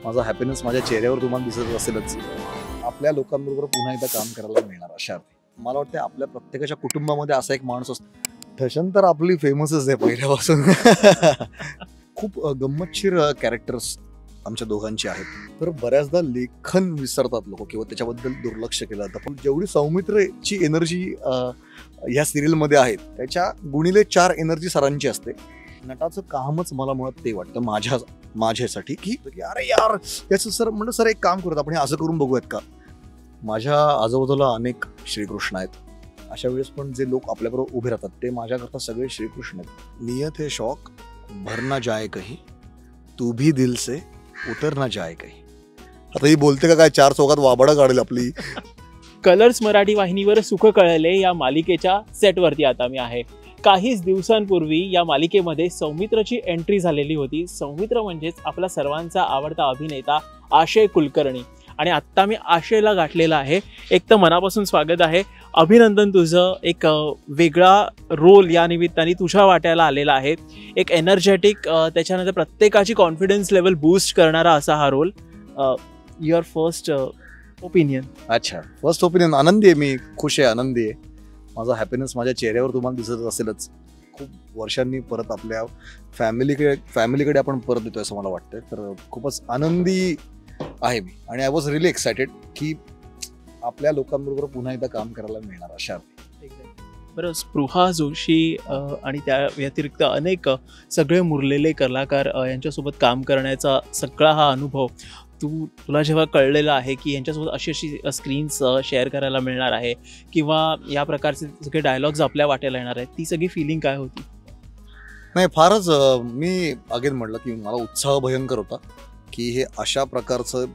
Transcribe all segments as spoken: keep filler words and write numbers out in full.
माझा हॅपीनेस माझ्या चेहऱ्यावर तुम्हाला दिसत असेलच. आपल्या लोकांबरोबर पुन्हा एकदा काम करायला मिळणार अशा अर्थी मला वाटतं आपल्या प्रत्येकाच्या कुटुंबामध्ये असा एक माणूस असतो. ठशन तर आपली फेमसच आहे पहिल्यापासून. खूप गंमतशीर कॅरेक्टर्स आमच्या दोघांची आहेत. तर बऱ्याचदा लेखन विसरतात लोक किंवा त्याच्याबद्दल दुर्लक्ष केलं जातं. पण जेवढी सौमित्रची एनर्जी ह्या सिरियलमध्ये आहे त्याच्या गुणिले चार एनर्जी सरांची असते. नटाचं कामच मला मुळात ते वाटतं माझ्या माझ्यासाठी की अरे यार याचं सर म्हणलं सर एक काम करूयात आपण हे असं करून बघूयात का. माझ्या आजूबाजूला अनेक श्रीकृष्ण आहेत. अशा वेळेस पण जे लोक आपल्याबरोबर उभे राहतात ते माझ्याकरता सगळे श्रीकृष्ण आहेत. नियत है शौक भरना जाए कहीं तू भी दिल से उतर ना जाए कहीं. आता ही बोलते का काय चार चौकात वाबडा काढेल आपली. कलर्स मराठी वाहिनीवर सुख कळले या मालिकेच्या सेटवरती आता मी आहे. काहीच दिवसांपूर्वी या मालिकेमध्ये सौमित्रची एंट्री झालेली होती. सौमित्र म्हणजेच आपला सर्वांचा आवडता अभिनेता आशय कुलकर्णी आणि आत्ता मी आशयला गाठलेला आहे. एक तर मनापासून स्वागत आहे, अभिनंदन तुझं. एक वेगळा रोल या निमित्ताने तुझ्या वाट्याला आलेला आहे. एक एनर्जेटिक, त्याच्यानंतर प्रत्येकाची कॉन्फिडन्स लेवल बूस्ट करणारा असा हा रोल. Your first opinion. अच्छा, फर्स्ट ओपिनियन. आनंदी आहे मी, खुश आहे, आनंदी आहे. माझा हॅपीनेस माझ्या चेहऱ्यावर तुम्हाला दिसत असेलच. खूप वर्षांनी परत आपल्या फॅमिलीकडे फॅमिलीकडे आपण परत येतोय असं मला वाटतंय. तर खूपच आनंदी आहे मी आणि आय वॉज रिअली एक्सायटेड की आपल्या लोकांबरोबर पुन्हा एकदा काम करायला मिळणार अशा अर्थी. बरं, स्पृहा जोशी आणि त्या व्यतिरिक्त अनेक सगळे मुरलेले कलाकार यांच्यासोबत काम करण्याचा सगळा हा अनुभव तू तुला जेव्हा कळलेला आहे की यांच्यासोबत अशी अशी स्क्रीन्स शेअर करायला मिळणार आहे किंवा या प्रकारचे सगळे डायलॉग्स आपल्या वाट्याला येणार आहेत, ती सगळी फिलिंग काय होती? नाही, फारच मी अगेन म्हटलं की मला उत्साह भयंकर होता की हे अशा प्रकारचं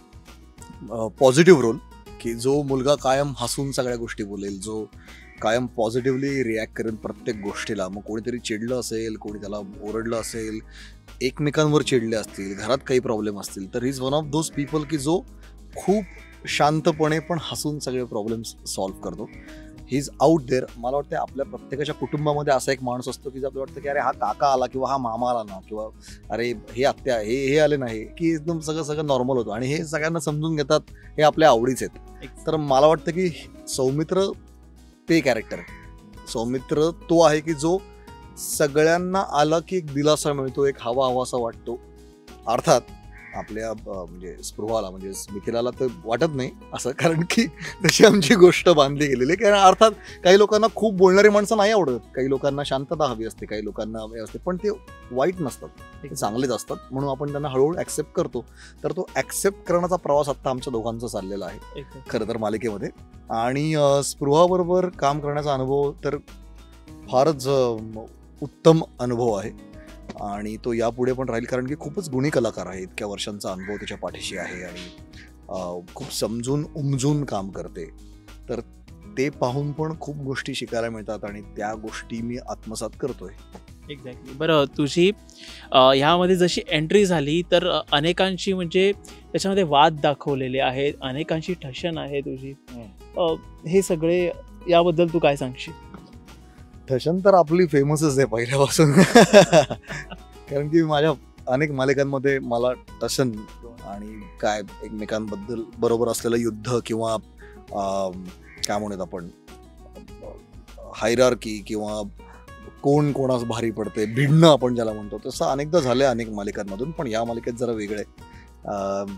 पॉझिटिव्ह रोल की जो मुलगा कायम हसून सगळ्या गोष्टी बोलेल, जो कायम पॉझिटिव्हली रिॲक्ट करेल प्रत्येक गोष्टीला. मग कोणीतरी चिडलं असेल, कोणी त्याला ओरडलं असेल, एकमेकांवर चिडले असतील, घरात काही प्रॉब्लेम असतील, तर he is one of those people की जो खूप शांतपणे पण हसून सगळे प्रॉब्लेम्स सॉल्व्ह करतो. He is out there. मला वाटतं आपल्या प्रत्येकाच्या कुटुंबामध्ये असा एक माणूस असतो की आपल्याला वाटतं की अरे हा काका आला किंवा हा मामा आला ना, किंवा अरे हे आत्या हे हे आले नाही की एकदम सगळं सगळं नॉर्मल होतं आणि हे सगळ्यांना समजून घेतात, हे आपल्या आवडीचे आहेत. तर मला वाटतं की सौमित्र ते कॅरेक्टर आहे. सौमित्र तो आहे की जो सगळ्यांना आला की एक दिलासा मिळतो, एक हवा हवासा वाटतो. अर्थात आपल्या म्हणजे स्पृहाला म्हणजे मिथिलाला तर वाटत नाही असं, कारण की तशी आमची गोष्ट बांधली गेलेली आहे. कारण अर्थात काही लोकांना खूप बोलणारी माणसं नाही आवडत, काही लोकांना शांतता हवी असते, काही लोकांना हवी असते, पण ते वाईट नसतात, ते चांगलेच असतात. म्हणून आपण त्यांना हळूहळू ॲक्सेप्ट करतो. तर तो ॲक्सेप्ट करण्याचा प्रवास आत्ता आमच्या दोघांचा चाललेला आहे खरं तर मालिकेमध्ये. आणि स्पृहाबरोबर काम करण्याचा अनुभव तर फारच उत्तम अनुभव आहे आणि तो यापुढे पण राहील, कारण की खूपच गुणी कलाकार आहे. इतक्या वर्षांचा अनुभव त्याच्या पाठीशी आहे आणि खूप समजून उमजून काम करते. तर ते पाहून पण खूप गोष्टी शिकायला मिळतात आणि त्या गोष्टी मी आत्मसात करतोय. एक्झॅक्टली. बरं, तुझी ह्यामध्ये जशी एंट्री झाली तर अनेकांची म्हणजे त्याच्यामध्ये वाद दाखवलेले आहेत, अनेकांची ठशन आहे तुझी. हे सगळे याबद्दल तू काय सांगशील? ठशन तर आपली फेमसच आहे पहिल्यापासून. कारण की माझ्या अनेक मालिकांमध्ये मला ठशन आणि काय एकमेकांबद्दल बरोबर असलेलं युद्ध किंवा काय म्हणूयात आपण हायरार्की किंवा कोण कोणास भारी पडते, भिडणं आपण ज्याला म्हणतो, तसं अनेकदा झालंय अनेक मालिकांमधून. पण या मालिकेत जरा वेगळं आहे.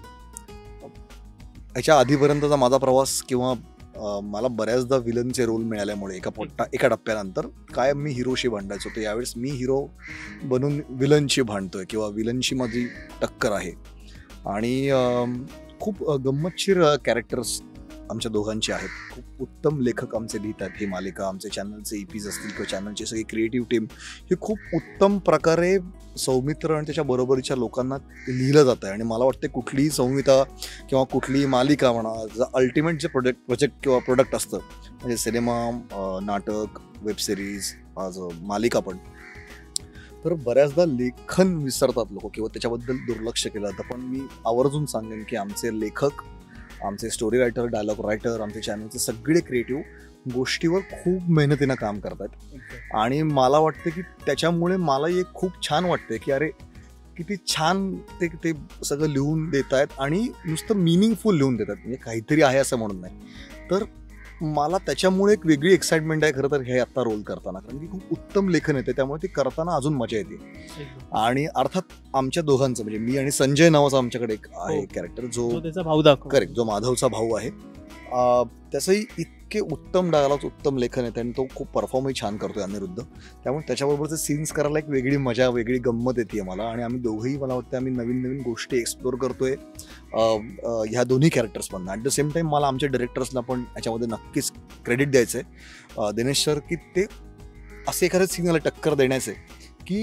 ह्याच्या आधीपर्यंतचा माझा प्रवास किंवा मला बऱ्याचदा विलनचे रोल मिळाल्यामुळे एका पोट्टा एका टप्प्यानंतर काय मी हिरोशी भांडायचो, तर यावेळेस मी हिरो बनून विलनशी भांडतोय किंवा विलनशी माझी टक्कर आहे. आणि खूप गंमतशीर कॅरेक्टर्स आमच्या दोघांची आहेत. खूप उत्तम लेखक आमचे लिहितात ही मालिका. आमचे चॅनलचे ईपीज असतील किंवा चॅनलची सगळी क्रिएटिव्ह टीम ही खूप उत्तम प्रकारे सौमित्र आणि त्याच्या बरोबरीच्या लोकांना लिहिलं जातं आहे. आणि मला वाटते कुठलीही संहिता किंवा कुठलीही मालिका म्हणा, अल्टिमेट जे प्रोजेक्ट प्रोजेक्ट किंवा प्रोडक्ट असतं म्हणजे सिनेमा, नाटक, वेबसिरीज, आज मालिका पण, तर बऱ्याचदा लेखन विसरतात लोक किंवा त्याच्याबद्दल दुर्लक्ष केलं जातं. पण मी आवर्जून सांगेन की आमचे लेखक, आमचे स्टोरी रायटर, डायलॉग रायटर, आमचे चॅनलचे सगळे क्रिएटिव्ह गोष्टीवर खूप मेहनतीनं काम करतात. आणि मला वाटतं की त्याच्यामुळे मलाही एक खूप छान वाटते की अरे किती छान ते ते सगळं लिहून देत आहेत आणि नुसतं मिनिंगफुल लिहून देतात, म्हणजे काहीतरी आहे असं म्हणून नाही. तर मला त्याच्यामुळे एक वेगळी एक्साइटमेंट आहे खरं तर हे आता रोल करताना, कारण की खूप उत्तम लेखन येते, त्यामुळे ते करताना अजून मजा येते. आणि अर्थात आमच्या दोघांचं म्हणजे मी आणि संजय नावाचा आमच्याकडे एक आहे कॅरेक्टर, जो त्याचा भाऊ दाखव करेक्ट जो माधवचा भाऊ आहे. त्याचंही इतके उत्तम डायलॉग्स, उत्तम लेखन येते आणि तो खूप परफॉर्मही छान करतोय अनिरुद्ध. त्यामुळे त्याच्याबरोबरचे सीन्स करायला एक वेगळी मजा, वेगळी गंमत येते मला. आणि आम्ही दोघंही मला वाटतं आम्ही नवीन नवीन गोष्टी एक्सप्लोर करतोय ह्या दोन्ही कॅरेक्टर्समधून. ॲट द सेम टाईम मला आमच्या डिरेक्टर्सला पण याच्यामध्ये नक्कीच क्रेडिट द्यायचं आहे, दिनेश सर, की ते असे एखाद्या सीनला टक्कर देण्याचे की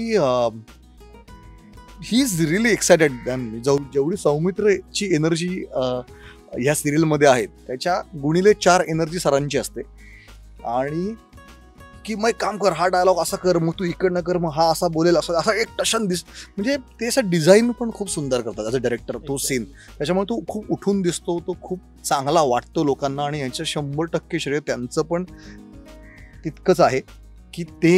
ही इज रिअली एक्सायटेड. जेवढी सौमित्रची एनर्जी ह्या सिरियलमध्ये आहेत त्याच्या गुणिले चार एनर्जी सरांची असते. आणि की मग काम कर, हा डायलॉग असा कर, मग तू इकडनं कर, मग हा असा बोलेल, असं असा एक टशन दिस, म्हणजे ते असं डिझाईन पण खूप सुंदर करतात ॲज अ डायरेक्टर तो सीन. त्याच्यामुळे तो खूप उठून दिसतो, तो खूप चांगला वाटतो लोकांना. आणि यांचं शंभर टक्के श्रेय त्यांचं पण तितकंच आहे की ते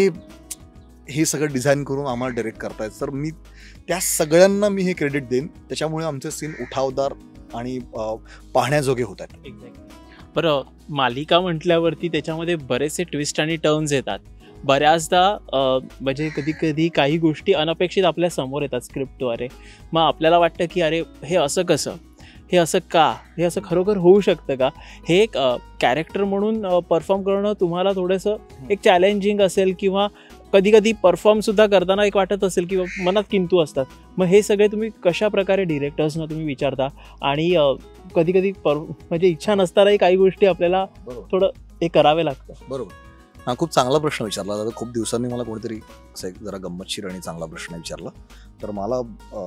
हे सगळं डिझाईन करून आम्हाला डायरेक्ट करतायत. तर मी त्या सगळ्यांना मी हे क्रेडिट देईन. त्याच्यामुळे आमचे सीन उठावदार आणि पाहण्याजोगे होत आहेत. एक्झॅक्टली. बरं, मालिका म्हटल्यावरती त्याच्यामध्ये बरेचसे ट्विस्ट आणि टर्न्स येतात. बऱ्याचदा म्हणजे कधी कधी काही गोष्टी अनपेक्षित आपल्या समोर येतात स्क्रिप्टद्वारे. मग आपल्याला वाटतं की अरे हे असं कसं, हे असं का, हे असं खरोखर होऊ शकतं का. हे एक कॅरेक्टर म्हणून परफॉर्म करणं तुम्हाला थोडंसं एक चॅलेंजिंग असेल, किंवा कधी कधी परफॉर्मसुद्धा करताना एक वाटत असेल की मनात किंतू असतात. मग हे सगळे तुम्ही कशा प्रकारे डिरेक्टर्सना तुम्ही विचारता. आणि कधी कधी पर म्हणजे इच्छा नसतानाही काही गोष्टी आपल्याला थोडं हे करावे लागतं. बरोबर. हा खूप चांगला प्रश्न विचारला दादा. खूप दिवसांनी मला कोणीतरी असं एक जरा गंमतशीर आणि चांगला प्रश्न विचारला. तर मला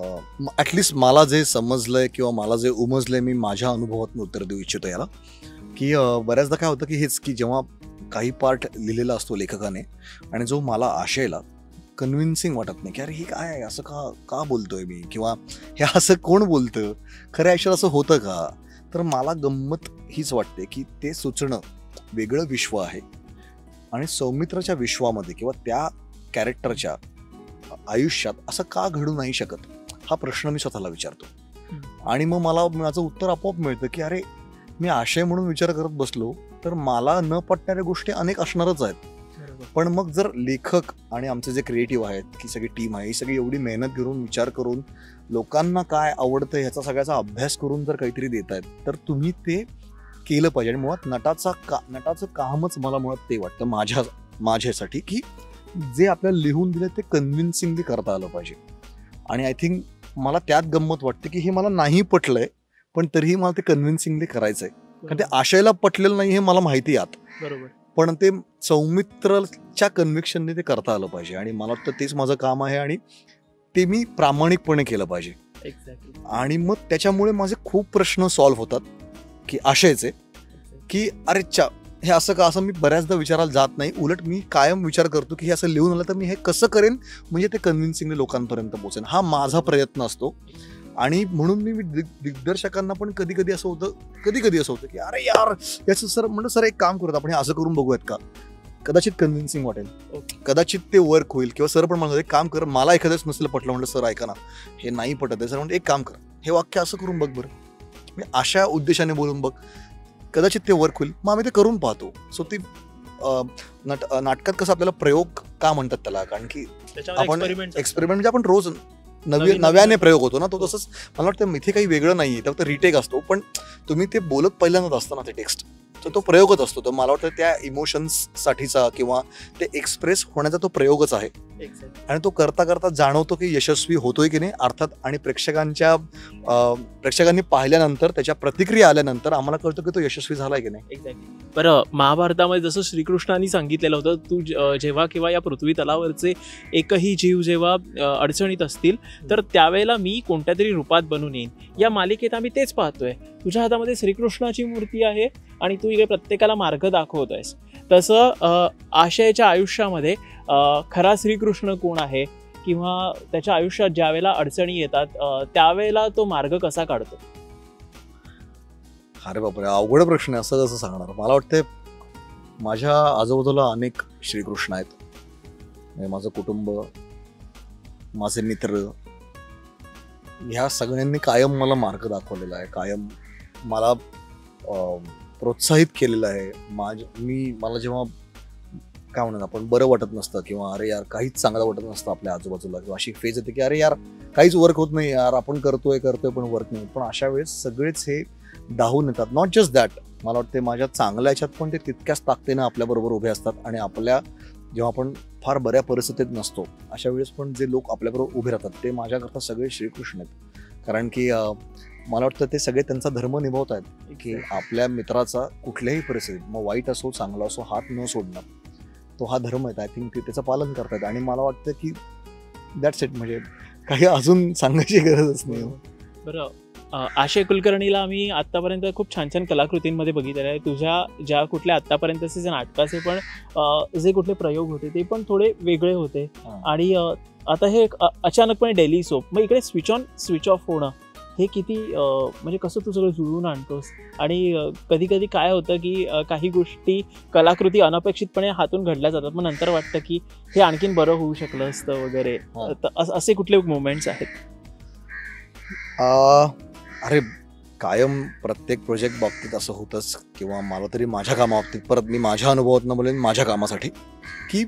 ॲटलिस्ट मला जे समजलंय किंवा मला जे उमजलंय मी माझ्या अनुभवातून उत्तर देऊ इच्छितो याला. की बऱ्याचदा काय होतं की हेच की जेव्हा काही पार्ट लिहिलेला असतो लेखकाने आणि जो मला आशयला कन्व्हिन्सिंग वाटत नाही की अरे हे काय आहे, असं का का बोलतोय मी, किंवा हे असं कोण बोलतं, खऱ्या आयुष्यात असं होतं का. तर मला गंमत हीच वाटते की ते सुचणं वेगळं विश्व आहे आणि सौमित्राच्या विश्वामध्ये किंवा त्या कॅरेक्टरच्या आयुष्यात असं का घडू नाही शकत, हा प्रश्न मी स्वतःला विचारतो. आणि मग मला माझं उत्तर आपोआप मिळतं की अरे मी आशय म्हणून विचार करत बसलो तर मला न पटणाऱ्या गोष्टी अनेक असणारच आहेत. पण मग जर लेखक आणि आमचे जे क्रिएटिव्ह आहेत की सगळी टीम आहे, ही सगळी एवढी मेहनत घेऊन विचार करून लोकांना काय आवडतं ह्याचा सगळ्याचा अभ्यास करून जर काहीतरी देत आहेत तर तुम्ही ते केलं पाहिजे. आणि मुळात नटाचा का नटाचं कामच मला मुळात ते वाटतं माझ्या माझ्यासाठी की जे आपल्याला लिहून दिलं ते कन्व्हिन्सिंगली करता आलं पाहिजे. आणि आय थिंक मला त्यात गंमत वाटते की हे मला नाही पटलंय पण तरीही मला ते कन्व्हिन्सिंगली करायचं आहे. कारण ते आशयाला पटलेलं नाही हे मला माहिती आहे आत, बरोबर, पण ते सौमित्रच्या कन्व्हिक्शनने ते करता आलं पाहिजे. आणि मला वाटतं तेच माझं काम आहे आणि ते मी प्रामाणिकपणे केलं पाहिजे. एक्झॅक्टली. आणि मग त्याच्यामुळे माझे खूप प्रश्न सॉल्व्ह होतात की आशयचे की अरे चा हे असं का, असं मी बऱ्याचदा विचारायला जात नाही. उलट मी कायम विचार करतो की हे असं लिहून आलं तर मी हे कसं करेन म्हणजे ते कन्व्हिन्सिंगली लोकांपर्यंत पोहोचेन, हा माझा प्रयत्न असतो. आणि म्हणून मी दिग्दर्शकांना पण कधी कधी असं होतं कधी कधी असं होतं की अरे यार याचं सर म्हणलं सर एक काम करूत आपण हे असं करून बघूयात का, कदाचित कन्व्हिन्सिंग वाटेल, कदाचित ते वर्क होईल. किंवा सर पण म्हणलं एक काम कर, मला एखाद्याच नसलं पटलं, म्हटलं सर ऐका ना हे नाही पटत आहे, सर म्हणलं एक काम कर हे वाक्य असं करून बघ बरं, मी अशा उद्देशाने बोलून बघ, कदाचित ते वर्क होईल. मग आम्ही ते करून पाहतो. सो ती नाट नाटकात कसं आपल्याला प्रयोग का म्हणतात त्याला, कारण की आपण एक्सपेरिमेंट म्हणजे आपण रोज नवी नव्याने प्रयोग होतो ना, तो तसंच मला वाटतं इथे काही वेगळं नाही आहे, फक्त रिटेक असतो. पण तुम्ही ते बोलत पहिल्यांदाच असतं ना ते टेक्स्ट, तर तो प्रयोगच असतो. तर मला वाटतं त्या इमोशन्ससाठीचा किंवा ते एक्सप्रेस होण्याचा तो प्रयोगच आहे. आणि तो करता करता जाणवतो की यशस्वी होतोय की नाही अर्थात. आणि प्रेक्षकांच्या प्रेक्षकांनी पाहिल्यानंतर त्याच्या प्रतिक्रिया आल्यानंतर आम्हाला कळतं की तो यशस्वी झालाय की नाही. एक्झॅक्टली. बरं, महाभारतामध्ये जसं श्रीकृष्णांनी सांगितलेलं होतं, तू जेव्हा किंवा या पृथ्वी तलावरचे एकही जीव जेव्हा अडचणीत असतील तर त्यावेळेला मी कोणत्या तरी रूपात बनून येईन. या मालिकेत आम्ही तेच पाहतोय. तुझ्या हातामध्ये श्रीकृष्णाची मूर्ती आहे आणि तू इकडे प्रत्येकाला मार्ग दाखवतोयस. तसं आशयाच्या आयुष्यामध्ये खरा श्रीकृष्ण कोण आहे, किंवा त्याच्या आयुष्यात ज्या वेळेला अडचणी येतात त्यावेळेला तो मार्ग कसा काढतो. अरे बापरे, अवघड प्रश्न आहे. असं कसं सांगणार. मला वाटतं माझ्या आजूबाजूला अनेक श्रीकृष्ण आहेत. माझं कुटुंब, माझे मित्र, ह्या सगळ्यांनी कायम मला मार्ग दाखवलेला आहे, कायम मला अं, प्रोत्साहित केलेलं आहे. माझ मी मला जेव्हा काय म्हणतात आपण बरं वाटत नसतं किंवा अरे यार काहीच चांगलं वाटत नसतं आपल्या आजूबाजूला, किंवा अशी फेज येते की अरे यार काहीच वर्क होत नाही यार, आपण करतोय करतोय पण वर्क नाही, पण अशा वेळेस सगळेच हे धावून येतात. नॉट जस्ट दॅट, मला वाटते माझ्या चांगल्या ह्याच्यात पण ते तितक्याच ताकदीनं आपल्याबरोबर उभे असतात. आणि आपल्या जेव्हा आपण फार बऱ्या परिस्थितीत नसतो अशा वेळेस पण जे लोक आपल्याबरोबर उभे राहतात ते माझ्याकरता सगळे श्रीकृष्ण आहेत. कारण की अं, मला वाटतं ते सगळे त्यांचा धर्म निभावत आहेत की आपल्या मित्राचा कुठल्याही परिस्थितीत, मग वाईट असो चांगला असो, हात न सोडणं, तो हा धर्म आहे. आय थिंक ते त्याचं पालन करतात. आणि मला वाटतं की दॅट्स इट, म्हणजे काही अजून सांगायची गरजच नाही. बरं, अ, आशय कुलकर्णीला आम्ही आत्तापर्यंत खूप छान छान कलाकृतींमध्ये बघितलेलं आहे. तुझ्या ज्या कुठल्या आत्तापर्यंतचे जे नाटकाचे पण अ, जे कुठले प्रयोग होते ते पण थोडे वेगळे होते. हां. आणि अ, आता हे एक, अ, अचानकपणे डेली सोप, मग इकडे स्विच ऑन स्विच ऑफ होणं हे किती अ, म्हणजे कसं तू सगळं जुळवून आणतोस. आणि कधी कधी काय होतं की अ, काही गोष्टी कलाकृती अनपेक्षितपणे हातून घडल्या जातात, मग नंतर वाटतं की हे आणखीन बरं होऊ शकलं असतं वगैरे. हां. तर अस- असे कुठले मोमेंट्स आहेत? आ, अरे कायम प्रत्येक प्रोजेक्ट बाबतीत असं होतंच, किंवा मला तरी माझ्या कामाबाबतीत, परत मी माझ्या अनुभवातनं बोलेन माझ्या कामासाठी, की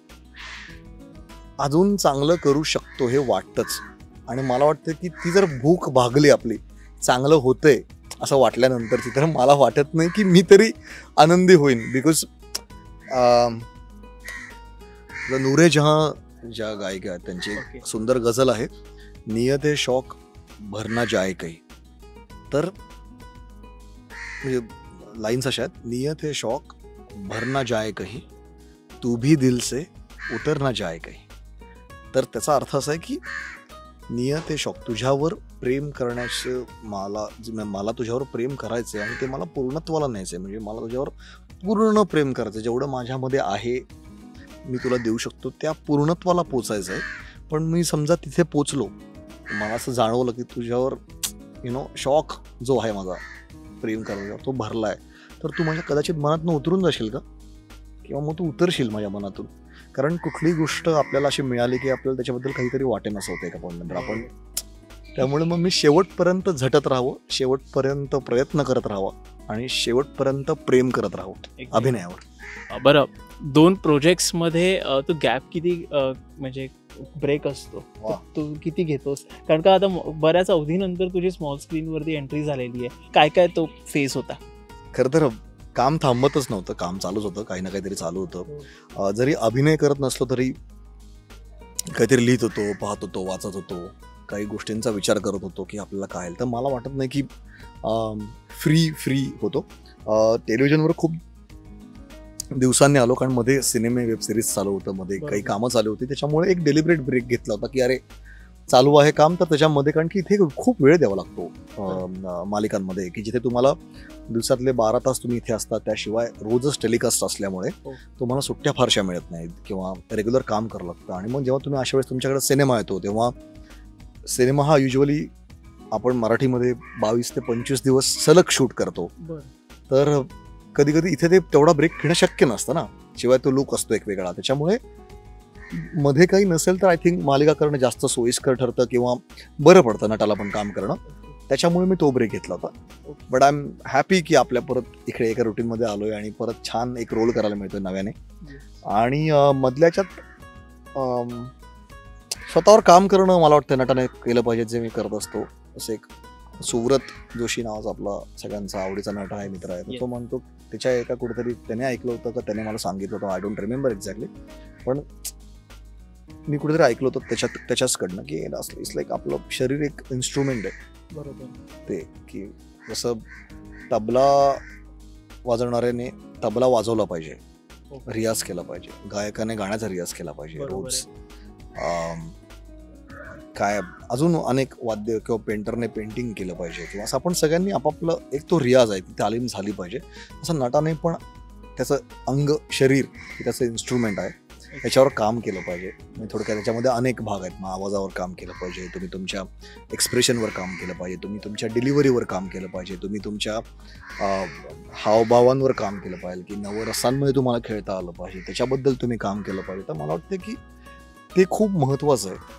अजून चांगलं करू शकतो हे वाटतंच. आणि मला वाटतं की ती जर भूक भागली आपली, चांगलं होतंय असं वाटल्यानंतरची, तर मला वाटत नाही की मी तरी आनंदी होईन. बिकॉज नूरे जहां ज्या गायिका आहेत त्यांची एक Okay. सुंदर गझल आहे, नियते शौक भरना जाए कही. तर म्हणजे लाईन्स अशा आहेत, नियते शौक भरना जाए कही, तू भी दिल से उतर ना जाए कही. तर त्याचा अर्थ असा आहे की नियते शौक, तुझ्यावर प्रेम करण्याचं मला जे- मला तुझ्यावर प्रेम करायचं आहे आणि ते मला पूर्णत्वाला न्यायचं आहे. म्हणजे मला तुझ्यावर पूर्ण प्रेम करायचं आहे, जेवढं माझ्यामध्ये आहे मी तुला देऊ शकतो त्या पूर्णत्वाला पोचायचं आहे. पण मी समजा तिथे पोचलो, मला असं जाणवलं की तुझ्यावर यु नो शौक जो आहे माझा प्रेम करायचा तो भरला आहे, तर तू माझ्या कदाचित मनातून उतरून जाशील का, किंवा मग तू उतरशील माझ्या मनातून. कारण कुठली गोष्ट आपल्याला अशी मिळाली की आपल्याला त्याच्याबद्दल काहीतरी वाटेन असं होतं एका पॉईंटनंतर आपण. त्यामुळे मग मी शेवटपर्यंत झटत राहावं, शेवटपर्यंत प्रयत्न करत राहावं आणि शेवटपर्यंत प्रेम करत राहावं अभिनयावर. अ, बरं, दोन प्रोजेक्ट्समध्ये अ, तू गॅप किती अ, म्हणजे ब्रेक असतो वा. तू किती घेतोस? कारण का आता म- बऱ्याच अवधीनंतर तुझी स्मॉल स्क्रीनवरती एंट्री झालेली आहे. काय काय तो फेस होता? खरं तर काम थांबतच नव्हतं, काम चालूच होतं, काही ना काहीतरी चालू होतं. अं, जरी अभिनय करत नसलो तरी काहीतरी लिहित होतो, पाहत होतो, वाचत होतो, काही गोष्टींचा विचार करत होतो की आपल्याला काय आहे. तर मला वाटत नाही की फ्री फ्री होतो. टेलिव्हिजनवर खूप दिवसांनी आलो, कारण मध्ये सिनेमे वेब सिरीज चालू होतं, मध्ये काही बरोबर. कामं चालू होती, त्याच्यामुळे एक डेलिब्रेट ब्रेक घेतला होता की अरे चालू आहे काम, तर त्याच्यामध्ये, कारण की इथे खूप वेळ द्यावा लागतो अं, मालिकांमध्ये, की जिथे तुम्हाला दिवसातले बारा तास तुम्ही इथे असता, त्याशिवाय रोजच टेलिकास्ट असल्यामुळे हो. तुम्हाला सुट्ट्या फारशा मिळत नाहीत किंवा रेग्युलर काम करावं लागतं. आणि मग जेव्हा तुम्ही अशा वेळेस तुमच्याकडे सिनेमा येतो, तेव्हा सिनेमा हा युजली आपण मराठीमध्ये बावीस ते पंचवीस दिवस सलग शूट करतो. बरं. तर कधी कधी इथे ते तेवढा ब्रेक घेणं शक्य नसतं ना, शिवाय तो लुक असतो एक वेगळा. त्याच्यामुळे मध्ये काही नसेल तर आय थिंक मालिका करणं जास्त सोयीस्कर ठरतं किंवा बरं पडतं नटाला पण काम करणं. त्याच्यामुळे मी तो ब्रेक घेतला होता. बट आय एम हॅपी की आपल्या परत इकडे एका रुटीनमध्ये आलोय आणि परत छान एक रोल करायला मिळतोय नव्याने. आणि अं, मधल्याच्यात अं, स्वतःवर काम करणं मला वाटतं नटाने केलं पाहिजे, जे मी करत असतो. असं एक सुव्रत जोशी नावाचा आपला सगळ्यांचा आवडीचा नट आहे, मित्र आहे, तर तो म्हणतो, त्याच्या एका कुठेतरी त्याने ऐकलं होतं का त्याने मला सांगितलं होतं, आय डोंट रिमेंबर एक्झॅक्टली, पण मी कुठेतरी ऐकलं होतं त्याच्यात त्याच्याचकडनं की इट्स लाईक आपलं शरीर एक इन्स्ट्रुमेंट आहे. बरोबर. ते की जसं तबला वाजवणाऱ्याने तबला वाजवला पाहिजे, रियाज केला पाहिजे, गायकाने गाण्याचा रियाज केला पाहिजे बरोबर रोज. अं, काय अजून अनेक वाद्य, किंवा पेंटरने पेंटिंग केलं पाहिजे, किंवा असं आपण सगळ्यांनी आपापलं एक तो रियाज आहे ती तालीम झाली पाहिजे. असं नटाने पण त्याचं अंग, शरीर हे त्याचं इन्स्ट्रुमेंट आहे, त्याच्यावर काम केलं पाहिजे. म्हणजे थोडक्यात त्याच्यामध्ये अनेक भाग आहेत. मग आवाजावर काम केलं पाहिजे, तुम्ही तुमच्या एक्सप्रेशनवर काम केलं पाहिजे, तुम्ही तुमच्या डिलिव्हरीवर काम केलं पाहिजे, तुम्ही तुमच्या अं, हावभावांवर काम केलं पाहिजे, की नवरसांमध्ये तुम्हाला खेळता आलं पाहिजे, त्याच्याबद्दल तुम्ही काम केलं पाहिजे. तर मला वाटतं की ते खूप महत्त्वाचं आहे.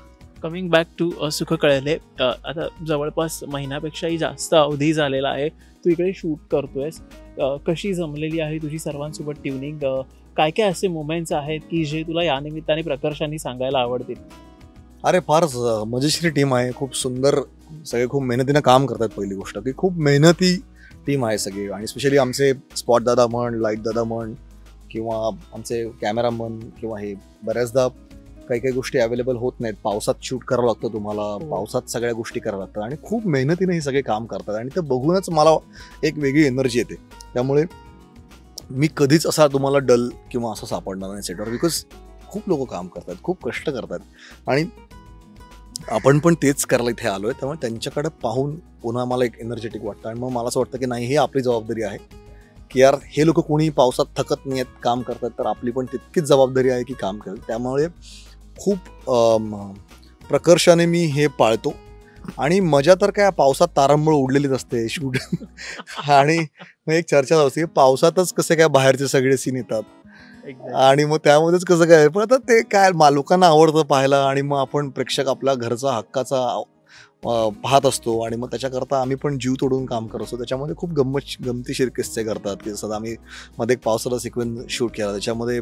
कमिंग बॅक टू सुख कळले, आता जवळपास महिन्यापेक्षाही जास्त अवधी झालेला आहे तू इकडे शूट करतोयस. अ, कशी जमलेली आहे तुझी सर्वांसोबत ट्युनिंग? काय काय असे मोमेंट्स आहेत की जे तुला या निमित्ताने प्रकर्षाने सांगायला आवडतील? अरे फारच अ, मजेशीर टीम आहे, खूप सुंदर, सगळे खूप मेहनतीनं काम करतात. पहिली गोष्ट की खूप मेहनती टीम आहे सगळी, आणि स्पेशली आमचे स्पॉट दादा म्हण, लाईट दादा म्हण, किंवा आमचे कॅमेरामन, किंवा हे बऱ्याचदा काही काही गोष्टी अवेलेबल होत नाहीत, पावसात शूट करावं लागतं तुम्हाला, पावसात सगळ्या गोष्टी कराव्या लागतात, आणि खूप मेहनतीने हे सगळे काम करतात, आणि ते बघूनच मला एक वेगळी एनर्जी येते. त्यामुळे मी कधीच असा तुम्हाला डल किंवा असं सापडणार नाही सेटवर, बिकॉज खूप लोक काम करतात, खूप कष्ट करतात, आणि आपण पण तेच करायला इथे आलोय. त्यामुळे त्यांच्याकडे पाहून पुन्हा मला एक एनर्जेटिक वाटतं, आणि मग मला असं वाटतं की नाही, हे आपली जबाबदारी आहे की यार हे लोक कोणी पावसात थकत नाही आहेत, काम करतात, तर आपली पण तितकीच जबाबदारी आहे की काम करेल. त्यामुळे खूप प्रकर्षाने मी हे पाळतो, आणि मजा तर काय पावसात तारंबळ उडलेलीच असते शूट. आणि मग एक चर्चा असते पावसातच कसे काय बाहेरचे सगळे सीन येतात, आणि मग त्यामध्येच कसं काय, पण आता ते काय लोकांना आवडतं पाहायला, आणि मग आपण प्रेक्षक आपला घरचा हक्काचा पाहत असतो, आणि मग त्याच्याकरता आम्ही पण जीव तोडून काम करत असतो. त्याच्यामध्ये खूप गंमत गमतीशीर किस्से करतात, की जसं आम्ही मध्ये एक पावसाला सिक्वेन्स शूट केला, त्याच्यामध्ये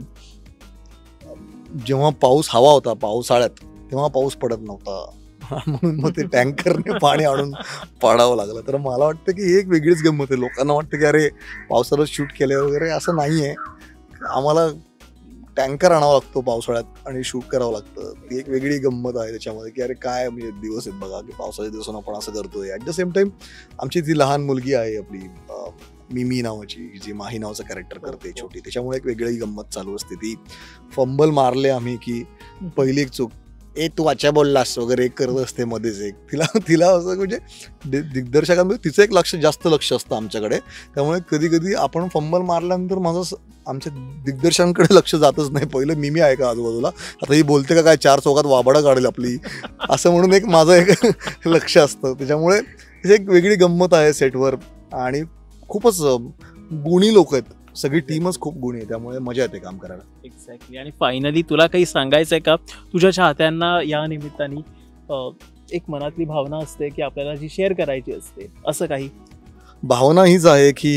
जेव्हा पाऊस हवा होता पावसाळ्यात, तेव्हा पाऊस पडत नव्हता, म्हणून मग ते टँकरने पाणी आणून पाडावं लागलं. तर मला वाटतं की ही एक वेगळीच गंमत आहे. लोकांना वाटतं की अरे पावसाला शूट केलं वगैरे, असं नाही आहे. आम्हाला टँकर आणावा लागतो पावसाळ्यात आणि शूट करावं लागतं. ती एक वेगळी गंमत आहे त्याच्यामध्ये, की अरे काय म्हणजे दिवस आहेत बघा, की पावसाच्या दिवसांना आपण असं करतोय. ॲट द सेम टाइम आमची ती लहान मुलगी आहे आपली मिमी नावाची, जी माही नावाचं कॅरेक्टर करते छोटी, त्याच्यामुळे एक वेगळी गंमत चालू असते. ती फंबल मारले आम्ही की पहिली एक चूक, ए तू वाचा बोललास वगैरे एक करत असते मध्येच एक. तिला तिला असं म्हणजे दिग्दर्शकांमध्ये तिचं एक लक्ष जास्त लक्ष असतं आमच्याकडे. त्यामुळे कधी कधी आपण फंबल मारल्यानंतर माझं आमच्या दिग्दर्शकांकडे लक्ष जातच नाही. पहिलं मिमी आहे का आजूबाजूला, आता ही बोलते का काय, चार चौकात वाबाडा काढेल आपली, असं म्हणून एक माझं एक लक्ष असतं. त्याच्यामुळे एक वेगळी गंमत आहे सेटवर, आणि खूपच गुणी लोक आहेत, सगळी टीमच खूप गुणी आहे, त्यामुळे मजा येते काम करायला. एक्झॅक्टली. आणि फायनली तुला काही सांगायचं आहे का तुझ्या चाहत्यांना या निमित्ताने? एक मनातली भावना असते की आपल्याला जी शेअर करायची असते, असं काही? भावना हीच आहे की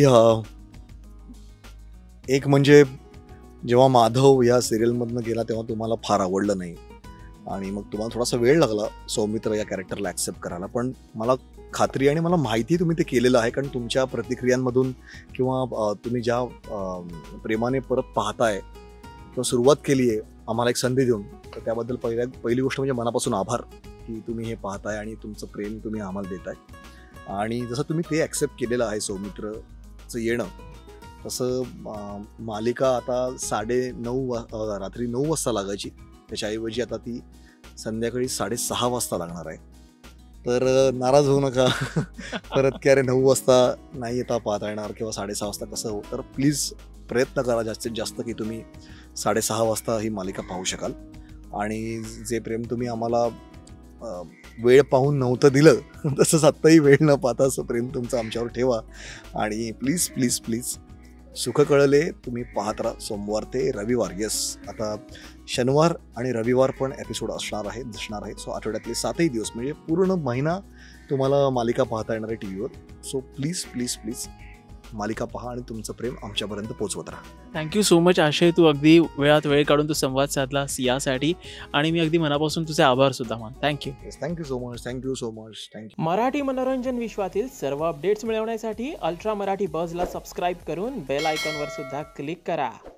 एक म्हणजे जेव्हा माधव या सिरियलमधनं गेला तेव्हा तुम्हाला फार आवडलं नाही, आणि मग तुम्हाला थोडासा वेळ लागला सौमित्र या कॅरेक्टरला ॲक्सेप्ट करायला. पण मला खात्री आणि मला माहिती तुम्ही ते केलेलं आहे, कारण तुमच्या प्रतिक्रियांमधून किंवा तुम्ही ज्या प्रेमाने परत पाहताय किंवा सुरुवात केली आहे आम्हाला एक संधी देऊन, तर त्याबद्दल पहिल्या पहिली गोष्ट म्हणजे मनापासून आभार की तुम्ही हे पाहताय आणि तुमचं प्रेम तुम्ही आम्हाला देताय. आणि जसं तुम्ही ते ॲक्सेप्ट केलेलं आहे सौमित्रचं येणं, तसं मालिका आता साडे नऊ वा रात्री नऊ वाजता लागायची, त्याच्याऐवजी आता ती संध्याकाळी साडेसहा वाजता लागणार आहे. तर नाराज होऊ नका परत की अरे नऊ वाजता नाही येता पाहता येणार किंवा साडेसहा वाजता कसं हो. तर प्लीज प्रयत्न करा जास्तीत जास्त की तुम्ही साडेसहा वाजता ही मालिका पाहू शकाल. आणि जे प्रेम तुम्ही आम्हाला वेळ पाहून नव्हतं दिलं, तसंच आत्ताही वेळ न पाहता असं प्रेम तुमचं आमच्यावर ठेवा. आणि प्लीज प्लीज प्लीज सुख कळले तुम्ही पाहत राहा सोमवार ते रविवार. येस, आता शनिवार आणि रविवार पण एपिसोड असणार आहे दिसणार आहे. सो आठवड्यातले सातही दिवस म्हणजे पूर्ण महिना तुम्हाला मालिका पाहता येणार आहे टी व्हीवर. सो प्लीज प्लीज प्लीज मालिका पहा आणि तुमचं प्रेम आमच्यापर्यंत पोहोचवत राहा. थँक्यू सो मच आशय, तू अगदी वेळात वेळ काढून तू संवाद साधलास यासाठी, आणि मी अगदी मनापासून तुझे आभार सुद्धा मान. Thank you. Thank you so much thank you so much thank you. Marathi मनोरंजन विश्वातील सर्व अपडेट्स मिळवण्यासाठी अल्ट्रा मराठी बझला सबस्क्राईब करून बेल आयकॉनवर सुद्धा क्लिक करा.